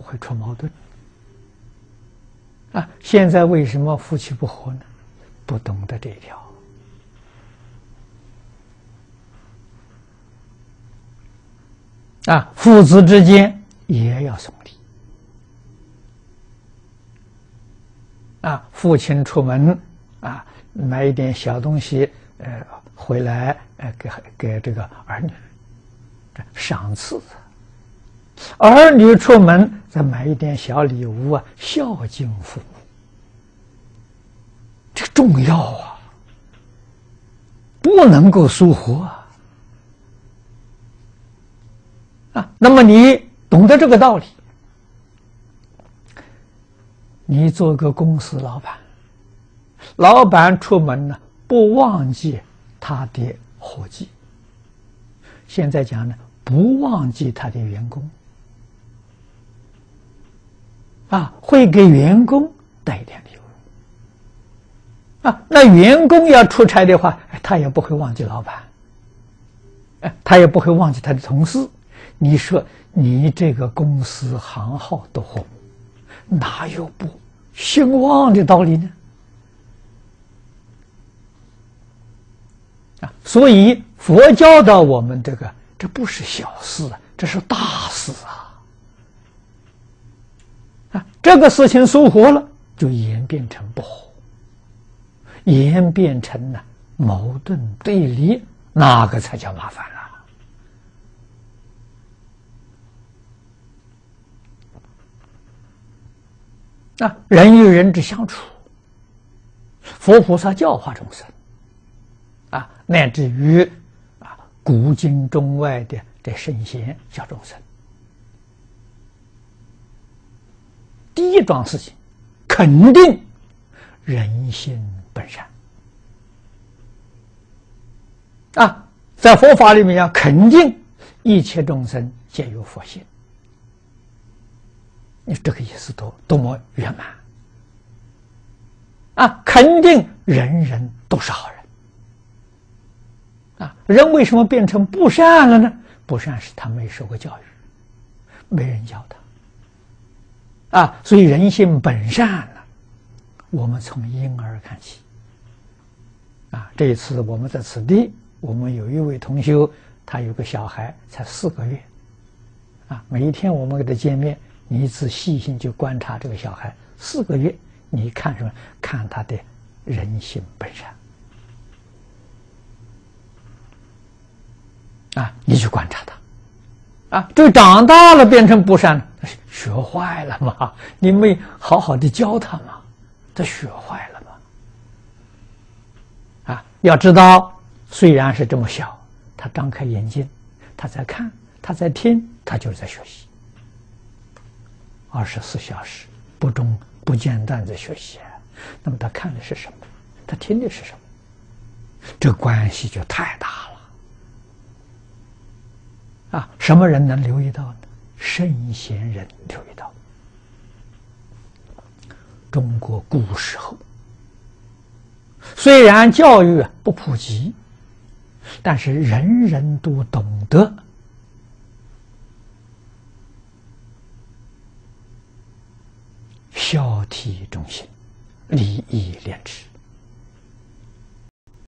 会出矛盾啊。现在为什么夫妻不和呢？不懂得这一条啊。父子之间也要送礼啊。父亲出门啊，买一点小东西，回来给这个儿女赏赐。儿女出门再买一点小礼物啊，孝敬父母，这个重要啊，不能够疏忽啊。那么你懂得这个道理，你做个公司老板，老板出门呢，不忘记他的伙计，现在讲呢，不忘记他的员工啊，会给员工带一点礼物啊。那员工要出差的话，他也不会忘记老板，他也不会忘记他的同事。你说你这个公司行号都红，哪有不兴旺的道理呢？啊，所以佛教的我们这不是小事啊，这是大事啊！啊，这个事情疏忽了，就演变成不和，演变成了矛盾对立，那个才叫麻烦了。啊，人与人之相处，佛菩萨教化众生，啊，乃至于啊古今中外的这圣贤教众生，第一桩事情，肯定人心本善啊，在佛法里面讲，肯定一切众生皆有佛性。你这个意思多么圆满啊！肯定人人都是好人啊！人为什么变成不善了呢？不善是他没受过教育，没人教他啊！所以人性本善呢，我们从婴儿看起啊。这一次我们在此地，我们有一位同修，他有个小孩才4个月啊。每一天我们给他见面，你一次细心去观察这个小孩4个月，你看什么？看他的人性本善啊！你去观察他啊，这长大了变成不善了，学坏了嘛？你没好好的教他嘛，他学坏了嘛？啊，要知道，虽然是这么小，他张开眼睛，他在看，他在听，他就是在学习。24小时不中不间断的学习，那么他看的是什么？他听的是什么？这关系就太大了啊！什么人能留意到呢？圣贤人留意到。中国古时候，虽然教育不普及，但是人人都懂得